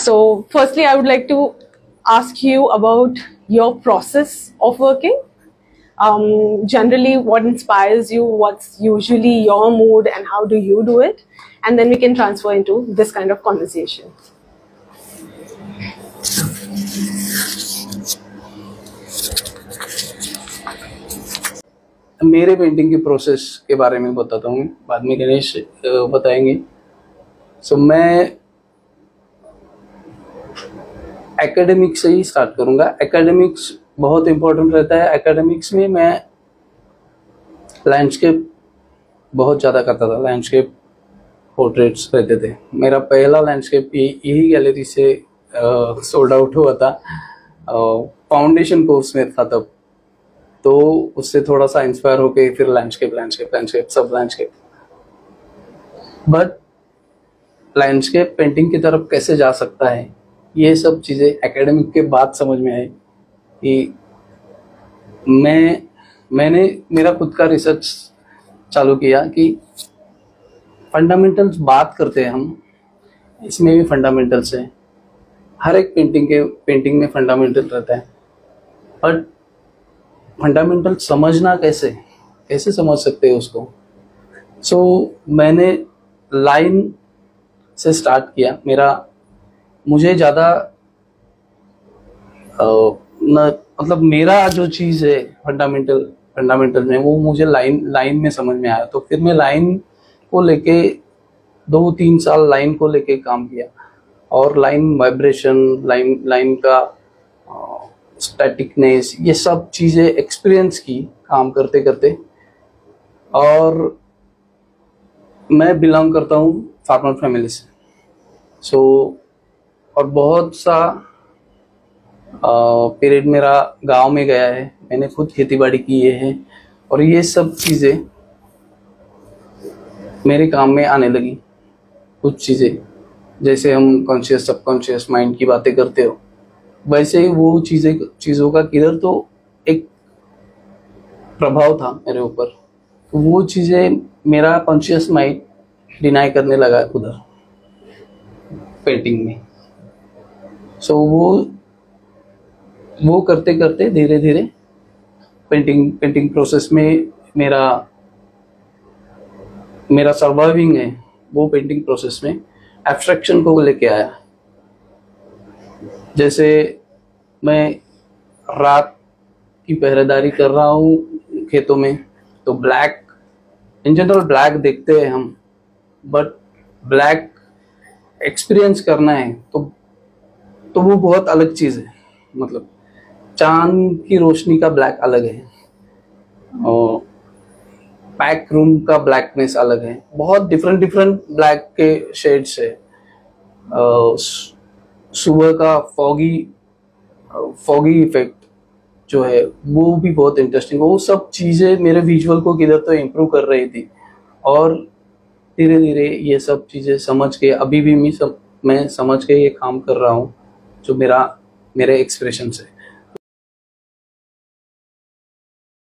So, firstly, I would like to ask you about your process of working. Generally, what inspires you, what's usually your mood, and how do you do it? And then we can transfer into this kind of conversation. मेरे painting की process के बारे में बताता हूँ, बाद में गणेश बताएंगे। सो मैं एकेडमिक से ही स्टार्ट करूँगा। एकेडमिक्स बहुत इम्पोर्टेंट रहता है। एकेडमिक्स में मैं लैंडस्केप बहुत ज़्यादा करता था। लैंडस्केप पोर्ट्रेट्स रहते थे। मेरा पहला लैंडस्केप यही गैलरी से सोल्ड आउट हुआ था। फाउंडेशन कोर्स में था तब, तो उससे थोड़ा सा इंस्पायर होके फिर लैंडस्केप सब लैंडस्केप। बट लैंडस्केप पेंटिंग की तरफ कैसे जा सकता है, ये सब चीज़ें एकेडमिक के बाद समझ में आई कि मैंने मेरा खुद का रिसर्च चालू किया कि फंडामेंटल्स बात करते हैं हम, इसमें भी फंडामेंटल्स है। हर एक पेंटिंग में फंडामेंटल रहता है, बट फंडामेंटल समझना कैसे समझ सकते हैं उसको। सो मैंने लाइन से स्टार्ट किया। मुझे ज़्यादा मतलब मेरा जो चीज़ है फंडामेंटल में, वो मुझे लाइन में समझ में आया। तो फिर मैं लाइन को लेके 2-3 साल लाइन को लेके काम किया, और लाइन वाइब्रेशन, लाइन का स्टैटिकनेस, ये सब चीज़ें एक्सपीरियंस की काम करते करते। और मैं बिलोंग करता हूँ फार्मर फैमिली से। सो और बहुत सा पीरियड मेरा गांव में गया है। मैंने खुद खेती बाड़ी की है, और ये सब चीज़ें मेरे काम में आने लगी। कुछ चीज़ें जैसे हम कॉन्शियस सबकॉन्शियस माइंड की बातें करते हो, वैसे ही वो चीज़ों का किधर तो एक प्रभाव था मेरे ऊपर। तो वो चीज़ें मेरा कॉन्शियस माइंड डिनाई करने लगा उधर पेंटिंग में। सो वो करते करते धीरे धीरे पेंटिंग प्रोसेस में मेरा सर्वाइविंग है, वो पेंटिंग प्रोसेस में एब्स्ट्रैक्शन को लेके आया। जैसे मैं रात की पहरेदारी कर रहा हूँ खेतों में, तो इन जनरल ब्लैक देखते हैं हम, बट ब्लैक एक्सपीरियंस करना है तो वो बहुत अलग चीज़ है। मतलब चांद की रोशनी का ब्लैक अलग है, और पैक रूम का ब्लैकनेस अलग है। बहुत डिफरेंट ब्लैक के शेड्स है। सुबह का फॉगी इफेक्ट जो है, वो भी बहुत इंटरेस्टिंग। वो सब चीज़ें मेरे विजुअल को किधर तो इम्प्रूव कर रही थी, और धीरे धीरे ये सब चीज़ें समझ के अभी भी मैं समझ के ये काम कर रहा हूँ, जो मेरे एक्सप्रेशन से।